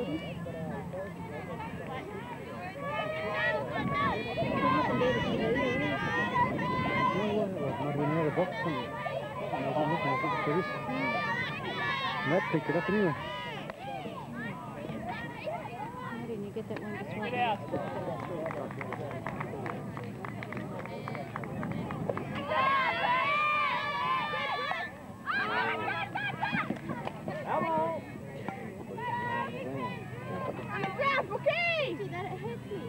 That picked it up anyway. Why didn't you get that one just right? On the ground, okay! See that it hits me.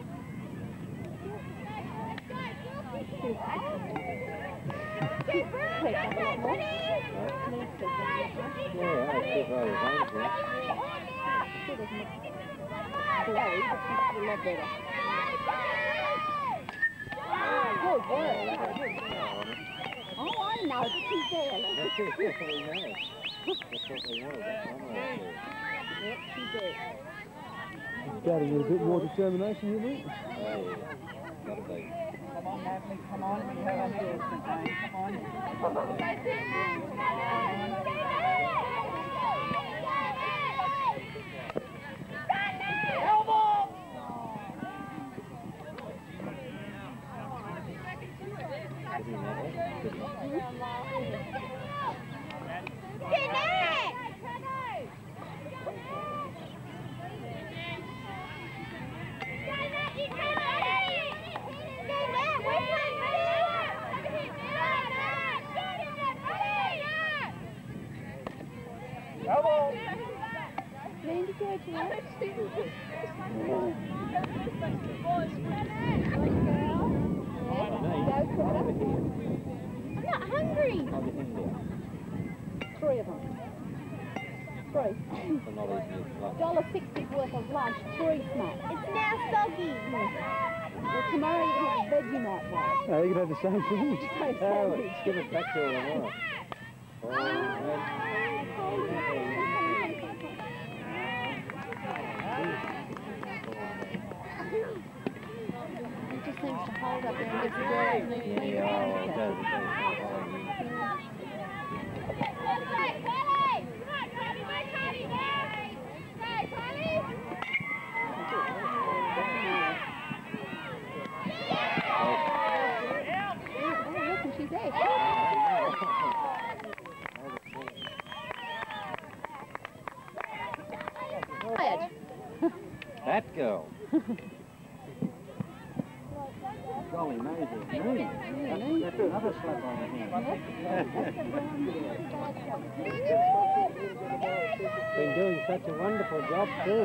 Good work. Oh, I know. She's there. That's what we know. That's what we know. Yep, she's there. Gotta get a bit more determination, you think? Oh, yeah. Gotta be. Come on, Natalie, come on. We have our heels today. Come on. Randy, go to work. I'm not hungry. Three of them. Three. $1.60 worth of lunch, 3 snacks. It's now soggy. Well, tomorrow you can have a Vegemite one. Oh, you can have the same sandwich. Oh, give it back to her tomorrow. It just seems to hold up there and just go. She's there. That girl. Golly, Maisie. That's another slap on the hand. Been doing such a wonderful job too.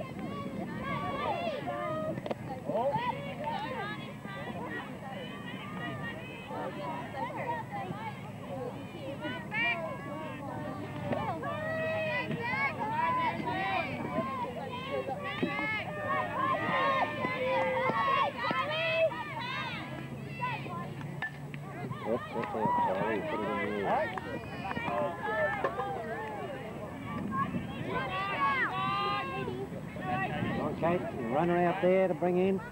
Okay, you run her out there to bring in.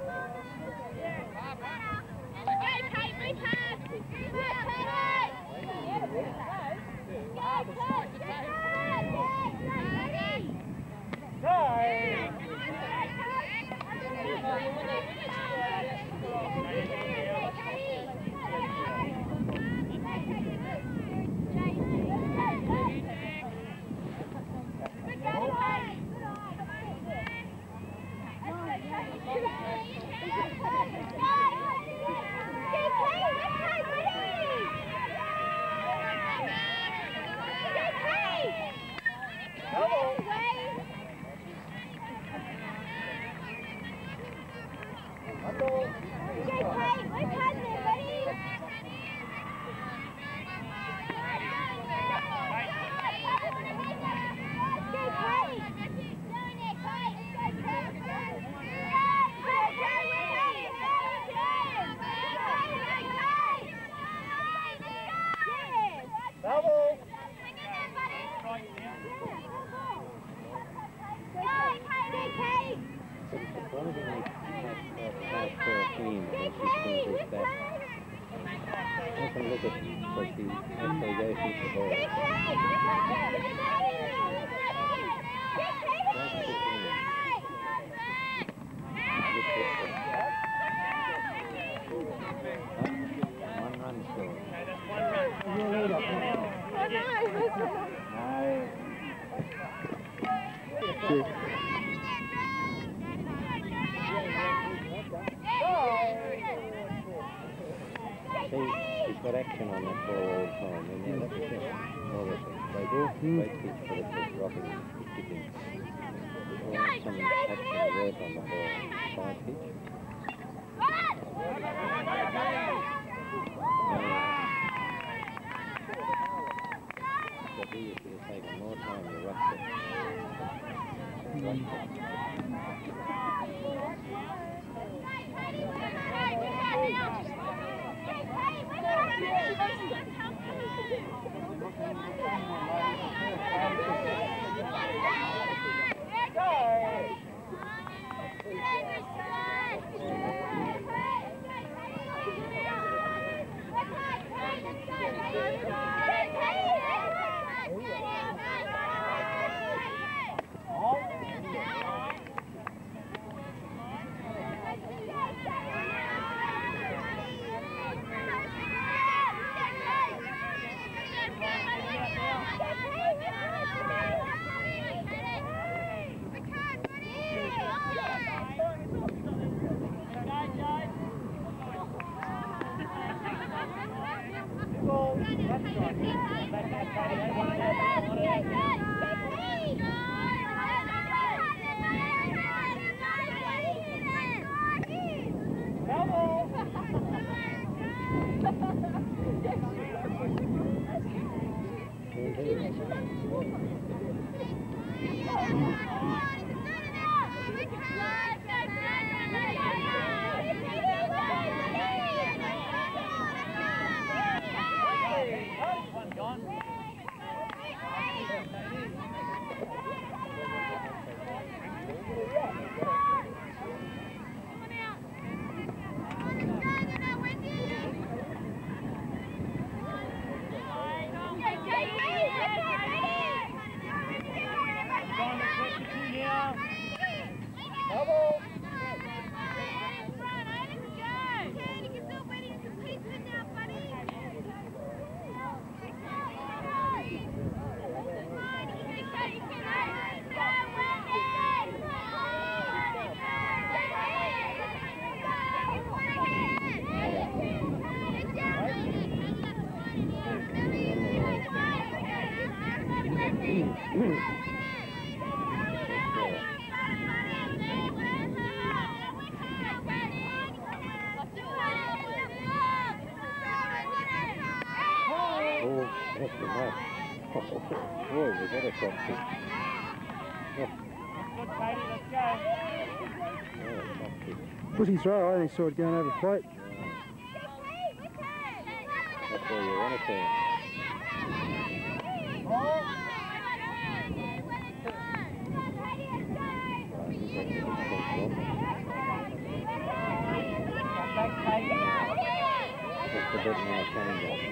you. He's got action on that ball all the time. And yeah, that's it. All this. They do great pitch, but it's just dropping, kicking. There's some action work on the ball. Side pitch. But he should have taken more time to rush it. Pushing throw, I only saw it going over plate. That's where you want it to. That's the bit now change up.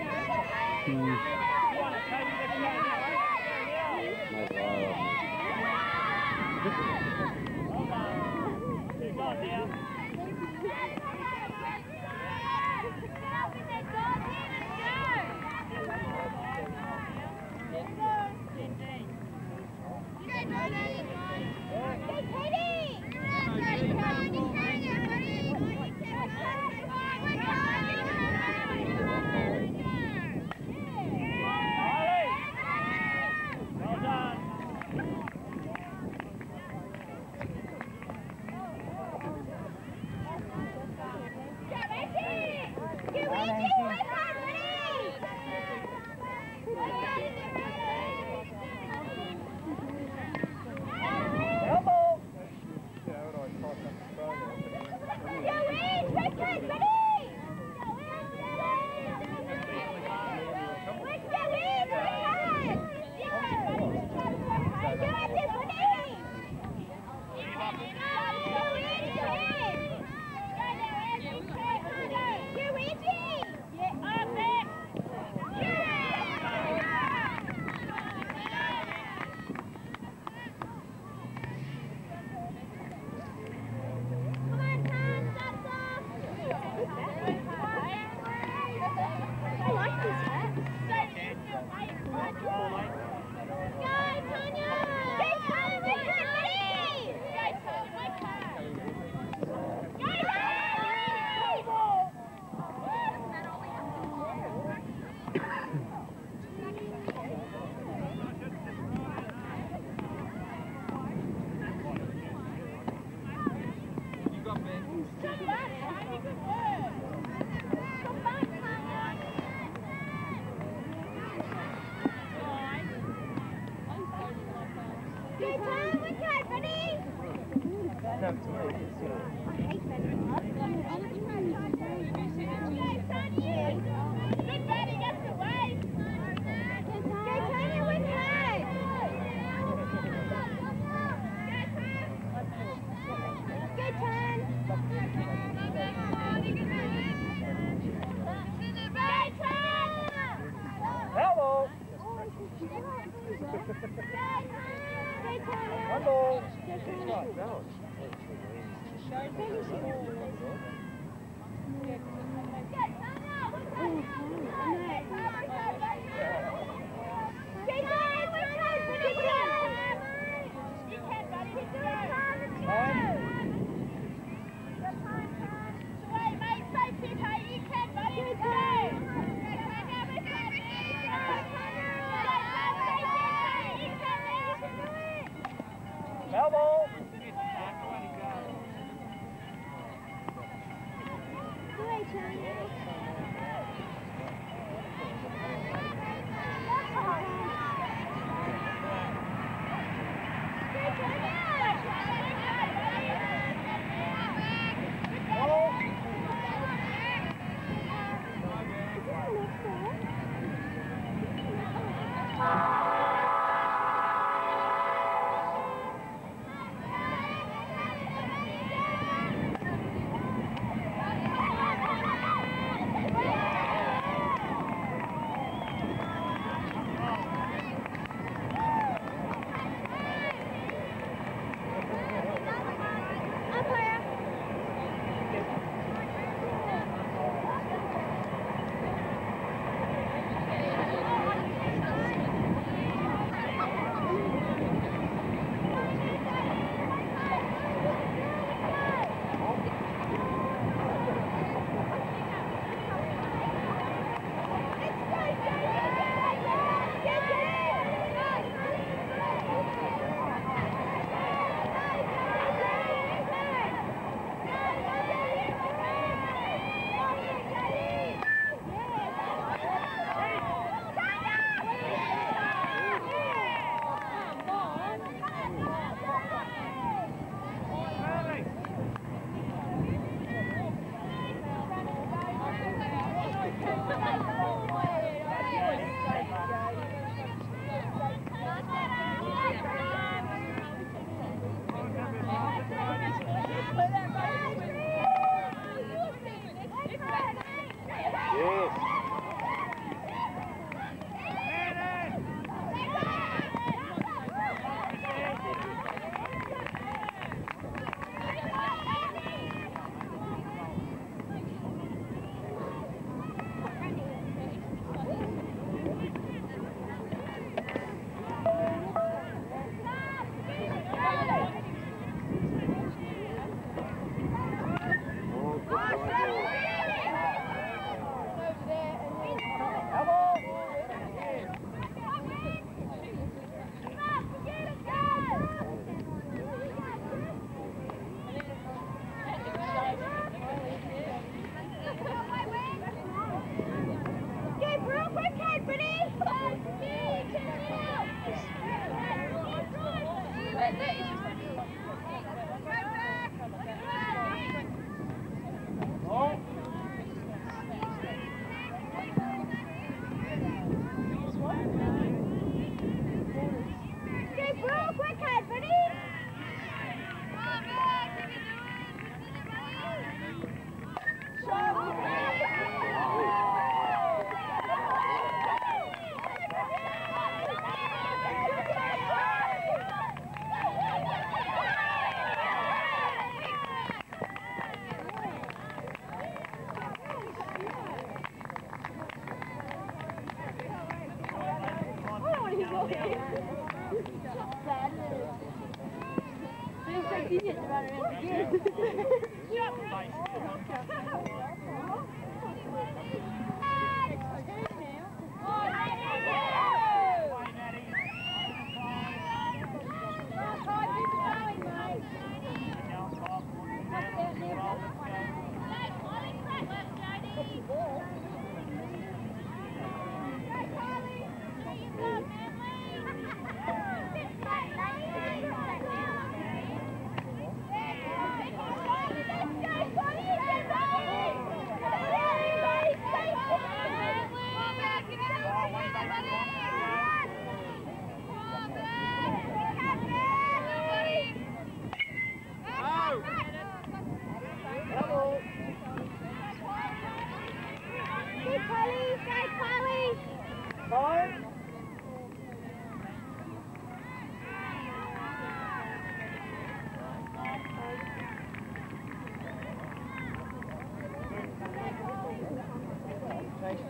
Roll.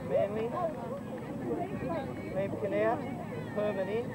Manly. Lamkin out. Herman in.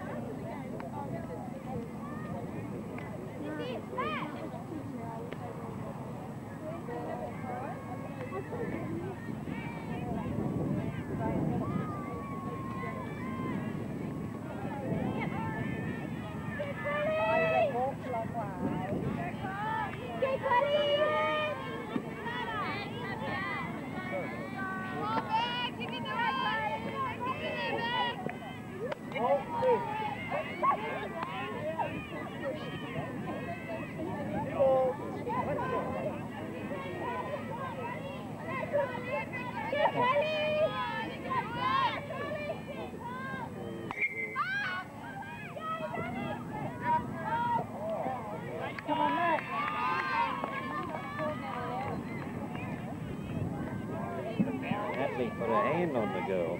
Natalie put her hand on the girl.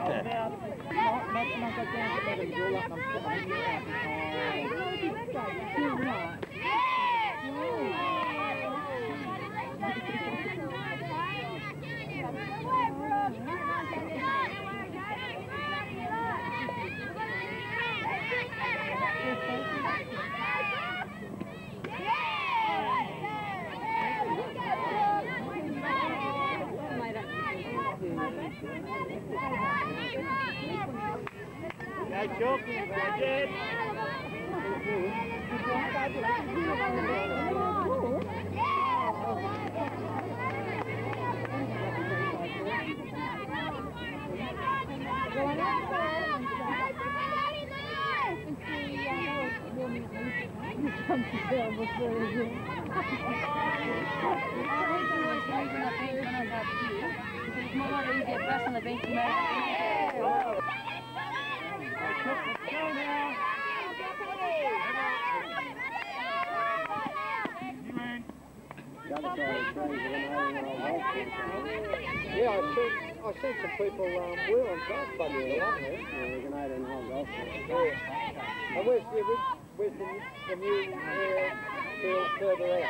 Yeah, I seen some people wheeling past Buddy along there. Yeah, we're going to in the whole golf course. Yeah. And where's the new field further out?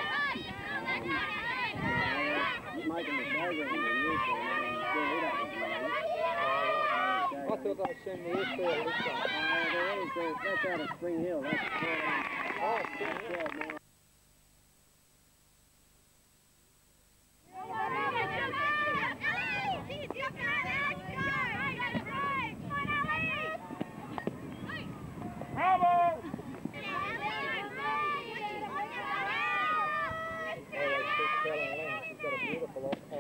Making the program in the new field. I thought I'd seen the airfield this way. That's out of Spring Hill. That's Oh, Spring Hill. She's got a beautiful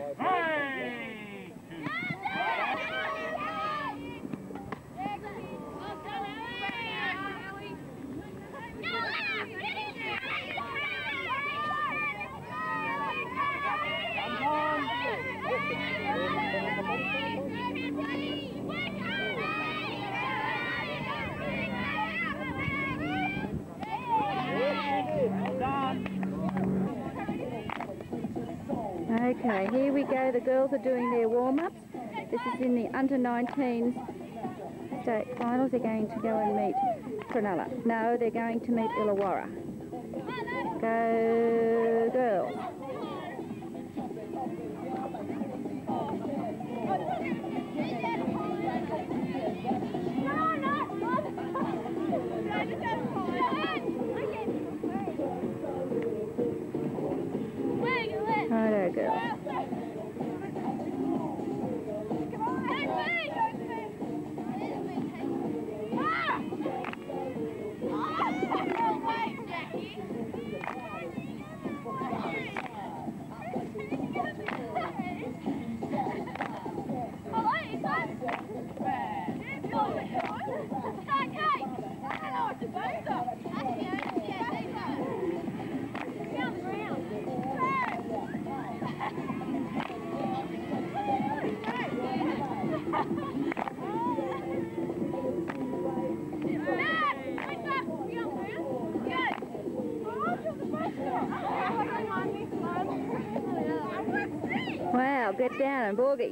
Okay, here we go. The girls are doing their warm-ups. This is in the under 19's state finals. They're going to go and meet Cronulla. No, they're going to meet Illawarra. Go girls. Righto, girls. Wow, get down and boogie.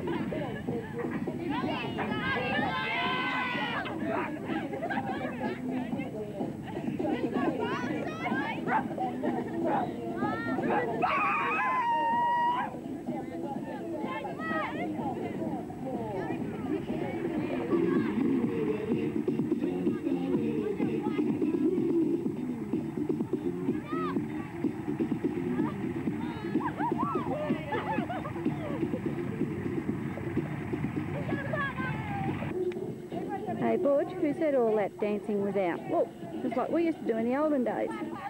Hey, Butch, who said all that dancing was out? Look, just like we used to do in the olden days.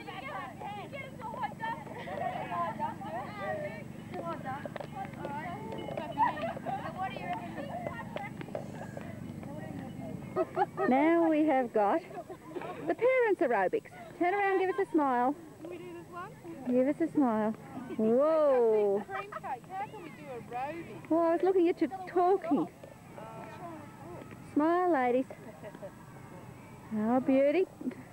Now we have got the parents' aerobics. Turn around, give us a smile. Can we do this one? Give us a smile. Whoa. Cream cake. How can we do a aerobic? Well, I was looking at you talking. Smile, ladies. Oh, beauty.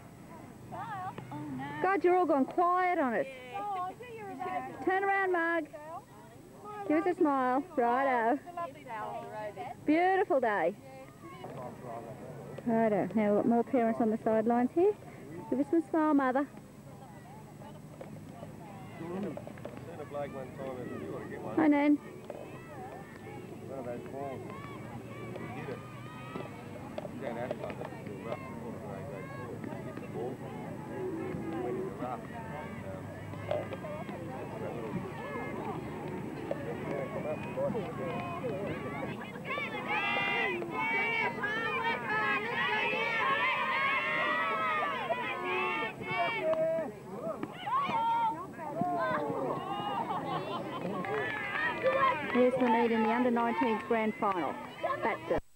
God, you're all gone quiet on us. Turn around, Marg. Give us a smile. Righto. Beautiful day. Righto. Now we've got more parents on the sidelines here. Give us a smile, Mother. Hi, Nan. One of those balls. You hit it. You don't have to like that to the rough. You hit the ball. Went in the rough. Here's the lead in the under-19s grand final. That's it.